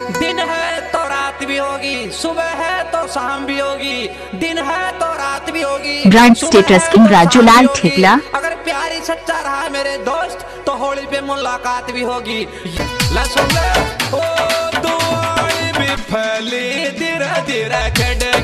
दिन है तो रात भी होगी, सुबह है तो शाम भी होगी, दिन है तो रात भी होगी, ब्रांड स्टेटस किंग राजूलाल ठेकला। अगर प्यारी सच्चा रहा मेरे दोस्त तो होली पे मुलाकात भी होगी। ओ दुआई भी फैली धीरे धीरे